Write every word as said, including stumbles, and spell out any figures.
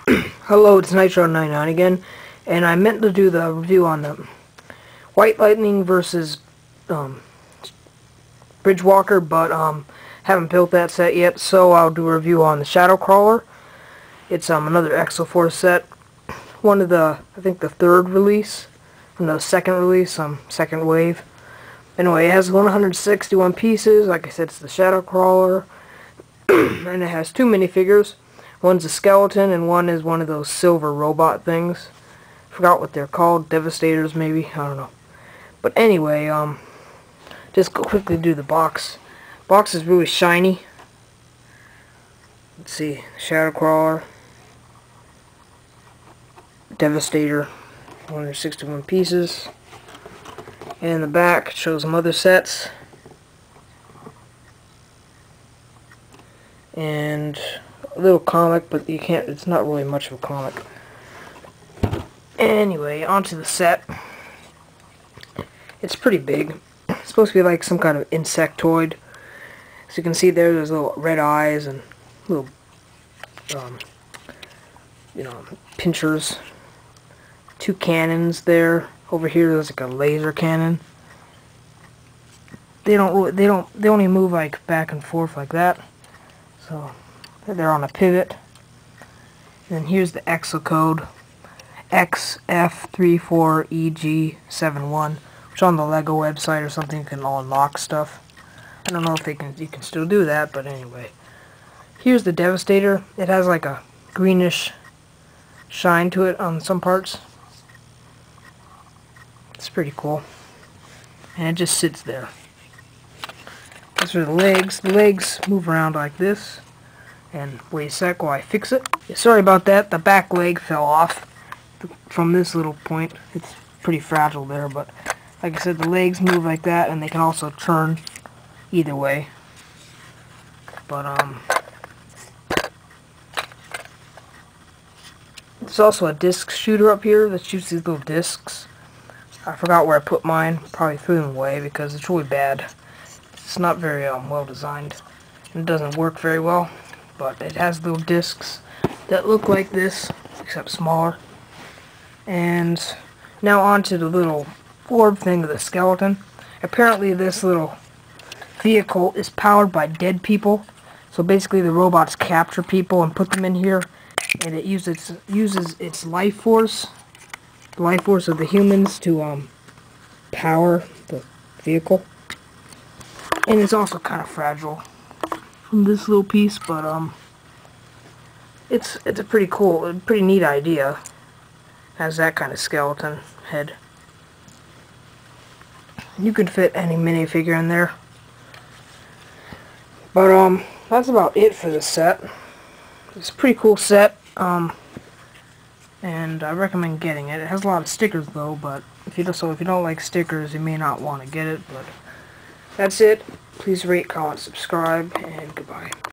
Hello, it's Nitro ninety-nine again, and I meant to do the review on the White Lightning versus um, Bridgewalker, but um, haven't built that set yet, so I'll do a review on the Shadow Crawler. It's um, another Exoforce set, one of the, I think the third release, from the second release, um, second wave. Anyway, it has one hundred sixty-one pieces. Like I said, it's the Shadow Crawler, and it has two minifigures. One's a skeleton, and one is one of those silver robot things. Forgot what they're called. Devastators, maybe? I don't know. But anyway, um, just go quickly do the box. Box is really shiny. Let's see. Shadow Crawler. Devastator. one hundred sixty-one pieces. And in the back, it shows some other sets. And a little comic, but you can't, it's not really much of a comic. Anyway, onto the set. It's pretty big. It's supposed to be like some kind of insectoid. As you can see there, there's little red eyes and little, um, you know, pinchers. Two cannons there. Over here, there's like a laser cannon. They don't, really, they don't, they only move like back and forth like that. So they're on a pivot. And here's the Exo code, X F three four E G seven one, which on the Lego website or something you can all unlock stuff. I don't know if they can, you can still do that, but anyway. Here's the Devastator. It has like a greenish shine to it on some parts. It's pretty cool. And it just sits there. These are the legs. The legs move around like this. And wait a sec while I fix it. Yeah, sorry about that. The back leg fell off from this little point. It's pretty fragile there, but like I said, the legs move like that, and they can also turn either way. But um, there's also a disc shooter up here that shoots these little discs. I forgot where I put mine. Probably threw them away because it's really bad. It's not very um, well designed. It doesn't work very well. But it has little discs that look like this, except smaller. And now onto the little orb thing of the skeleton. Apparently this little vehicle is powered by dead people. So basically the robots capture people and put them in here. And it uses, uses its life force, the life force of the humans to um, power the vehicle. And it's also kind of fragile from this little piece, but um, it's it's a pretty cool, pretty neat idea. Has that kind of skeleton head. You could fit any minifigure in there. But um, that's about it for the set. It's a pretty cool set. Um, and I recommend getting it. It has a lot of stickers though, but if you don't, so if you don't like stickers, you may not want to get it. But that's it. Please rate, comment, subscribe, and goodbye.